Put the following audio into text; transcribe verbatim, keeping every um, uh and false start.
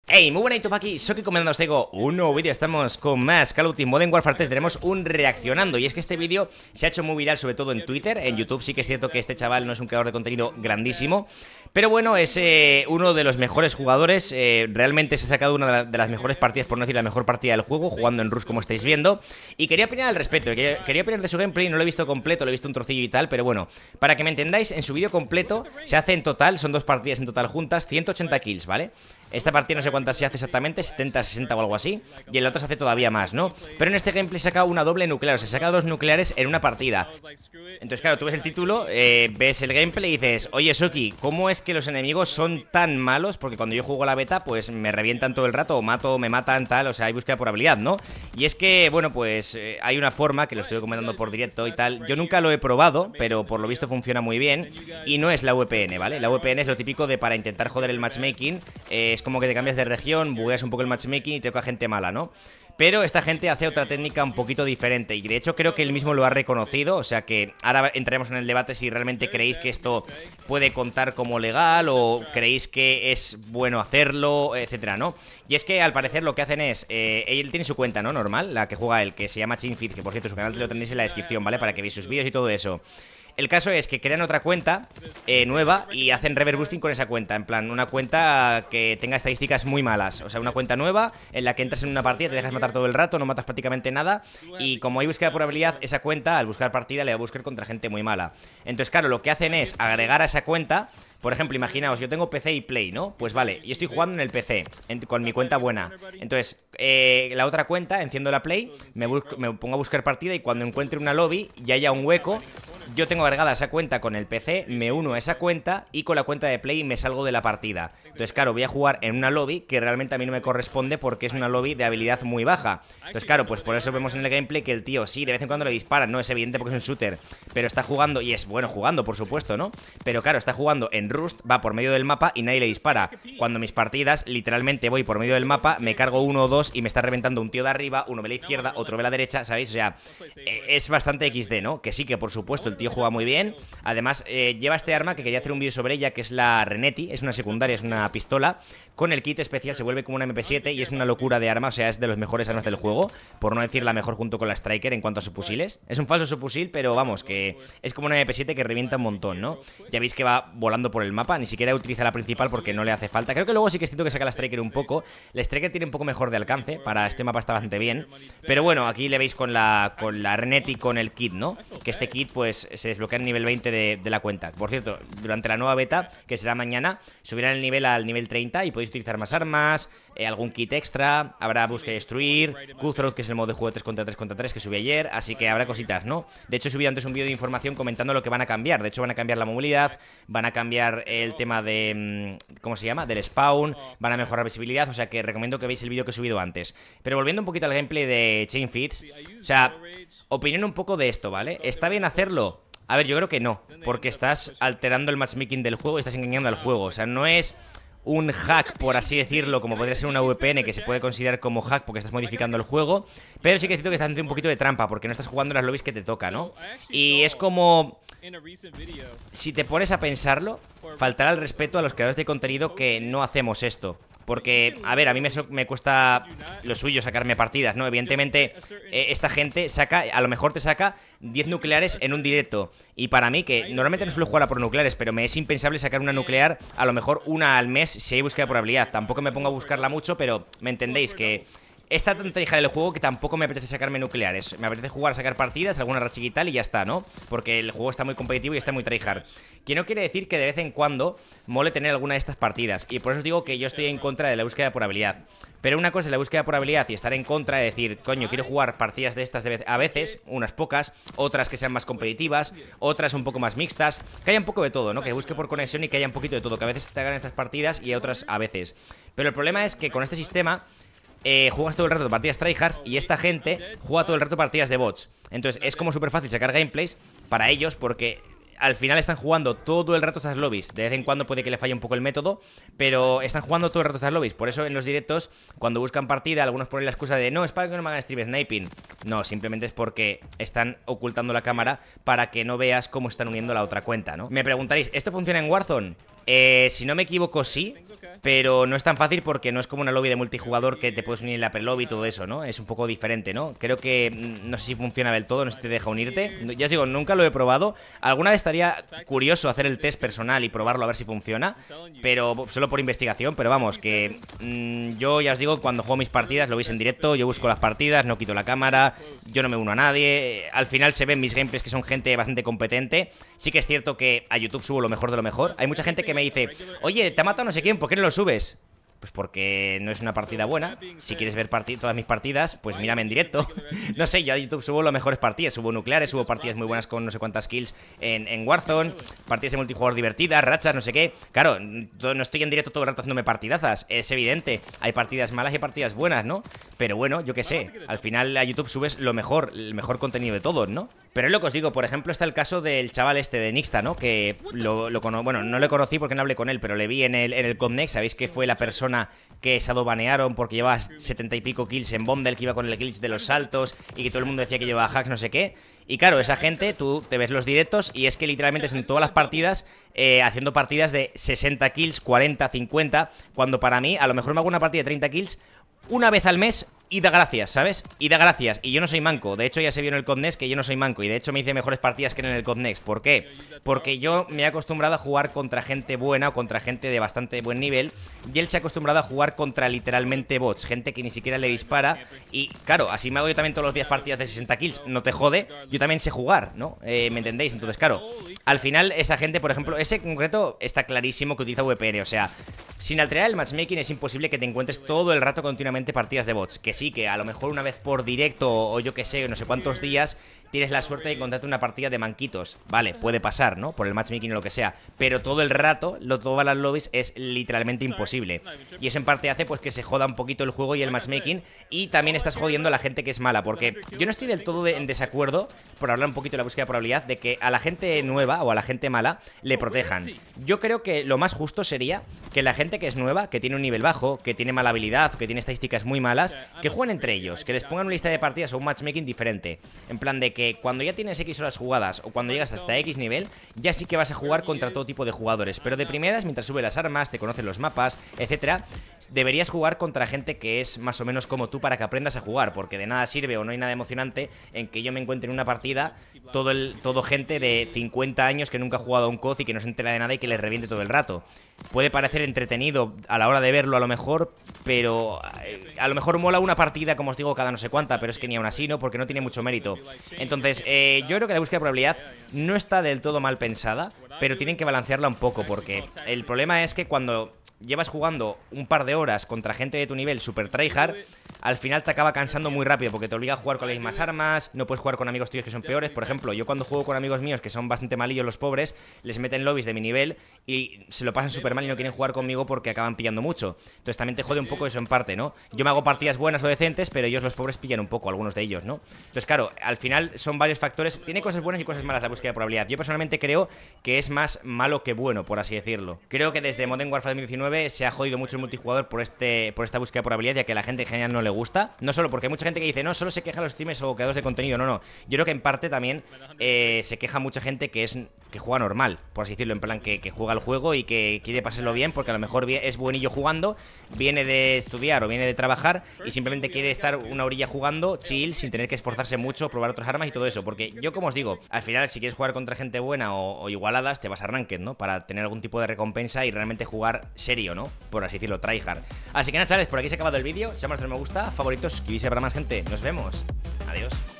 Hey, muy buena YouTube aquí, Soki comentando, os traigo un nuevo vídeo. Estamos con más Call of Duty Modern Warfare tres. Tenemos un reaccionando, y es que este vídeo se ha hecho muy viral, sobre todo en Twitter. En YouTube sí que es cierto que este chaval no es un creador de contenido grandísimo, pero bueno, es eh, uno de los mejores jugadores. eh, Realmente se ha sacado una de las mejores partidas, por no decir la mejor partida del juego, jugando en Rust, como estáis viendo. Y quería opinar al respecto, quería, quería opinar de su gameplay. No lo he visto completo, lo he visto un trocillo y tal, pero bueno, para que me entendáis, en su vídeo completo se hace en total, son dos partidas en total juntas, ciento ochenta kills, ¿vale? Esta partida no sé cuántas se hace exactamente, setenta, sesenta o algo así. Y en la otra se hace todavía más, ¿no? Pero en este gameplay saca una doble nuclear, o sea, saca dos nucleares en una partida. Entonces, claro, tú ves el título, eh, ves el gameplay y dices: oye, Soki, ¿cómo es que los enemigos son tan malos? Porque cuando yo juego la beta, pues me revientan todo el rato, o mato, me matan, tal, o sea, hay búsqueda por habilidad, ¿no? Y es que, bueno, pues eh, hay una forma, que lo estoy comentando por directo y tal. Yo nunca lo he probado, pero por lo visto funciona muy bien. Y no es la V P N, ¿vale? La V P N es lo típico de para intentar joder el matchmaking. eh, Es como que te cambias de región, bugueas un poco el matchmaking y te toca gente mala, ¿no? Pero esta gente hace otra técnica un poquito diferente, y de hecho creo que él mismo lo ha reconocido. O sea que ahora entraremos en el debate si realmente creéis que esto puede contar como legal, o creéis que es bueno hacerlo, etcétera, ¿no? Y es que al parecer lo que hacen es, eh, él tiene su cuenta, ¿no? Normal, la que juega él, que se llama Chinfit, que por cierto su canal lo tenéis en la descripción, ¿vale? Para que veáis sus vídeos y todo eso. El caso es que crean otra cuenta eh, nueva y hacen reverse boosting con esa cuenta. En plan, una cuenta que tenga estadísticas muy malas. O sea, una cuenta nueva en la que entras en una partida, te dejas matar todo el rato, no matas prácticamente nada. Y como hay búsqueda por habilidad, esa cuenta, al buscar partida, le va a buscar contra gente muy mala. Entonces, claro, lo que hacen es agregar a esa cuenta. Por ejemplo, imaginaos, yo tengo P C y Play, ¿no? Pues vale, yo estoy jugando en el P C, en, con mi cuenta buena. Entonces, eh, la otra cuenta, enciendo la Play, me, me pongo a buscar partida, y cuando encuentre una lobby y haya un hueco, yo tengo agregada esa cuenta con el P C, me uno a esa cuenta y con la cuenta de Play me salgo de la partida. Entonces, claro, voy a jugar en una lobby que realmente a mí no me corresponde, porque es una lobby de habilidad muy baja. Entonces, claro, pues por eso vemos en el gameplay que el tío, sí, de vez en cuando le disparan, no es evidente porque es un shooter, pero está jugando, y es bueno jugando, por supuesto, ¿no? Pero claro, está jugando en Rust, va por medio del mapa y nadie le dispara. Cuando mis partidas, literalmente voy por medio del mapa, me cargo uno o dos y me está reventando un tío de arriba, uno de la izquierda, otro de la derecha, ¿sabéis? O sea, es bastante equis de, ¿no? Que sí, que por supuesto el tío juega muy bien. Además, eh, lleva este arma que quería hacer un vídeo sobre ella, que es la Renetti. Es una secundaria, es una pistola. Con el kit especial se vuelve como una eme pe siete y es una locura de arma. O sea, es de los mejores armas del juego, por no decir la mejor, junto con la Striker en cuanto a subfusiles. Es un falso subfusil, pero vamos, que es como una eme pe siete que revienta un montón, ¿no? Ya veis que va volando por el mapa, ni siquiera utiliza la principal porque no le hace falta. Creo que luego sí que es cierto que saca la Striker un poco. La Striker tiene un poco mejor de alcance, para este mapa está bastante bien. Pero bueno, aquí le veis con la, con la Renetti, con el kit, ¿no? Que este kit pues se desbloquea en nivel veinte de, de la cuenta. Por cierto, durante la nueva beta, que será mañana, subirán el nivel al nivel treinta y podéis utilizar más armas, eh, algún kit extra, habrá busca y destruir, Cutthroat, que es el modo de juego de tres contra tres contra tres que subí ayer, así que habrá cositas, ¿no? De hecho, he subido antes un vídeo de información comentando lo que van a cambiar. De hecho, van a cambiar la movilidad, van a cambiar el tema de... ¿cómo se llama? Del spawn, van a mejorar visibilidad, o sea que recomiendo que veáis el vídeo que he subido antes. Pero volviendo un poquito al gameplay de Chain Fits, o sea, opinión un poco de esto, ¿vale? ¿Está bien hacerlo? A ver, yo creo que no, porque estás alterando el matchmaking del juego y estás engañando al juego. O sea, no es un hack, por así decirlo, como podría ser una V P N, que se puede considerar como hack porque estás modificando el juego. Pero sí que es cierto que estás haciendo un poquito de trampa, porque no estás jugando en las lobbies que te toca, ¿no? Y es como... si te pones a pensarlo, faltará el respeto a los creadores de contenido que no hacemos esto. Porque, a ver, a mí me, me cuesta lo suyo sacarme partidas, ¿no? Evidentemente, eh, esta gente saca, a lo mejor te saca diez nucleares en un directo. Y para mí, que normalmente no suelo jugar a por nucleares, pero me es impensable sacar una nuclear, a lo mejor una al mes, si hay búsqueda por habilidad. Tampoco me pongo a buscarla mucho, pero me entendéis que... está tan tryhard el juego que tampoco me apetece sacarme nucleares. Me apetece jugar, sacar partidas, alguna racha y tal, y ya está, ¿no? Porque el juego está muy competitivo y está muy tryhard. Que no quiere decir que de vez en cuando mole tener alguna de estas partidas. Y por eso os digo que yo estoy en contra de la búsqueda por habilidad. Pero una cosa es la búsqueda por habilidad y estar en contra de decir, coño, quiero jugar partidas de estas de vez a veces, unas pocas, otras que sean más competitivas, otras un poco más mixtas, que haya un poco de todo, ¿no? Que busque por conexión y que haya un poquito de todo, que a veces te hagan estas partidas y otras a veces. Pero el problema es que con este sistema... Eh, juegas todo el rato partidas tryhards y esta gente juega todo el rato partidas de bots. Entonces es como súper fácil sacar gameplays para ellos, porque al final están jugando todo el rato estas lobbies. De vez en cuando puede que le falle un poco el método, pero están jugando todo el rato estas lobbies. Por eso en los directos, cuando buscan partida, algunos ponen la excusa de no, es para que no me hagan stream sniping. No, simplemente es porque están ocultando la cámara para que no veas cómo están uniendo la otra cuenta, ¿no? Me preguntaréis, ¿esto funciona en Warzone? Eh, si no me equivoco, sí. Pero no es tan fácil porque no es como una lobby de multijugador que te puedes unir en la pre-lobby y todo eso, ¿no? Es un poco diferente, ¿no? Creo que no sé si funciona del todo, no sé si te deja unirte. Ya os digo, nunca lo he probado. Alguna vez estaría curioso hacer el test personal y probarlo a ver si funciona, pero solo por investigación. Pero vamos, que mmm, yo ya os digo, cuando juego mis partidas lo veis en directo, yo busco las partidas, no quito la cámara, yo no me uno a nadie. Al final se ven mis gameplays que son gente bastante competente. Sí que es cierto que a YouTube subo lo mejor de lo mejor. Hay mucha gente que me dice, oye, te ha matado no sé quién, ¿por qué no lo subes? Pues porque no es una partida buena. Si quieres ver todas mis partidas, pues mírame en directo. No sé, yo a YouTube subo las mejores partidas. Subo nucleares, subo partidas muy buenas con no sé cuántas kills en, en Warzone, partidas de multijugador divertidas, rachas, no sé qué. Claro, no estoy en directo todo el rato haciéndome partidazas, es evidente. Hay partidas malas y hay partidas buenas, ¿no? Pero bueno, yo qué sé, al final a YouTube subes lo mejor, el mejor contenido de todos, ¿no? Pero es lo que os digo, por ejemplo, está el caso del chaval este de Nixta, ¿no? Que lo, lo cono bueno, no lo conocí porque no hablé con él, pero le vi en el, en el Codnex. Sabéis que fue la persona que shadowbanearon porque llevaba setenta y pico kills en Bundle, que iba con el glitch de los saltos y que todo el mundo decía que llevaba hacks, no sé qué. Y claro, esa gente, tú te ves los directos y es que literalmente es en todas las partidas eh, haciendo partidas de sesenta kills, cuarenta, cincuenta, cuando para mí a lo mejor me hago una partida de treinta kills una vez al mes y da gracias, ¿sabes? Y da gracias. Y yo no soy manco. De hecho, ya se vio en el Codnex que yo no soy manco. Y de hecho me hice mejores partidas que en el Codnex. ¿Por qué? Porque yo me he acostumbrado a jugar contra gente buena o contra gente de bastante buen nivel. Y él se ha acostumbrado a jugar contra literalmente bots. Gente que ni siquiera le dispara. Y claro, así me hago yo también todos los días partidas de sesenta kills. No te jode. Yo también sé jugar, ¿no? Eh, ¿Me entendéis? Entonces, claro, al final esa gente, por ejemplo, ese en concreto está clarísimo que utiliza V P N. O sea, sin alterar el matchmaking es imposible que te encuentres todo el rato continuamente partidas de bots. Que sí, que a lo mejor una vez por directo o yo que sé, no sé cuántos días tienes la suerte de encontrarte una partida de manquitos. Vale, puede pasar, ¿no? Por el matchmaking o lo que sea. Pero todo el rato, lo, todas las lobbies es literalmente imposible. Y eso en parte hace pues que se joda un poquito el juego y el matchmaking. Y también estás jodiendo a la gente que es mala. Porque yo no estoy del todo de, en desacuerdo, por hablar un poquito de la búsqueda de probabilidad, de que a la gente nueva o a la gente mala le protejan. Yo creo que lo más justo sería que la gente que es nueva, que tiene un nivel bajo, que tiene mala habilidad, que tiene estadísticas muy malas, que jueguen entre ellos, que les pongan una lista de partidas o un matchmaking diferente. En plan de que cuando ya tienes X horas jugadas o cuando llegas hasta X nivel, ya sí que vas a jugar contra todo tipo de jugadores. Pero de primeras, mientras subes las armas, te conocen los mapas, etcétera, deberías jugar contra gente que es más o menos como tú para que aprendas a jugar. Porque de nada sirve o no hay nada emocionante en que yo me encuentre en una partida todo, el, todo gente de cincuenta años que nunca ha jugado a un C O D y que no se entera de nada y que les reviente todo el rato. Puede parecer entretenido a la hora de verlo a lo mejor, pero a lo mejor mola una partida, como os digo, cada no sé cuánta, pero es que ni aún así, ¿no? Porque no tiene mucho mérito. Entonces, eh, yo creo que la búsqueda de probabilidad no está del todo mal pensada, pero tienen que balancearla un poco, porque el problema es que cuando llevas jugando un par de horas contra gente de tu nivel super tryhard, al final te acaba cansando muy rápido porque te obliga a jugar con las mismas armas, no puedes jugar con amigos tuyos que son peores. Por ejemplo, yo cuando juego con amigos míos que son bastante malillos los pobres, les meten lobbies de mi nivel y se lo pasan súper mal y no quieren jugar conmigo porque acaban pillando mucho. Entonces también te jode un poco eso en parte, ¿no? Yo me hago partidas buenas o decentes, pero ellos los pobres pillan un poco, algunos de ellos, ¿no? Entonces claro, al final son varios factores, tiene cosas buenas y cosas malas la búsqueda de probabilidad. Yo personalmente creo que es más malo que bueno, por así decirlo. Creo que desde Modern Warfare dos mil diecinueve se ha jodido mucho el multijugador por este por esta búsqueda de probabilidad, ya que a la gente en general no le gusta. No solo porque hay mucha gente que dice, no, solo se queja los streamers o creadores de contenido. No, no. Yo creo que en parte también eh, se queja mucha gente que es que juega normal, por así decirlo, en plan que, que juega el juego y que quiere pasárselo bien, porque a lo mejor es buenillo jugando, viene de estudiar o viene de trabajar y simplemente quiere estar una orilla jugando, chill, sin tener que esforzarse mucho, probar otras armas y todo eso. Porque yo, como os digo, al final, si quieres jugar contra gente buena o, o igualadas, te vas a Ranked, ¿no? Para tener algún tipo de recompensa y realmente jugar serio, ¿no? Por así decirlo, tryhard. Así que nada, chavales, por aquí se ha acabado el vídeo. Si os ha gustado, me gusta, favoritos, suscribirse para más gente. Nos vemos. Adiós.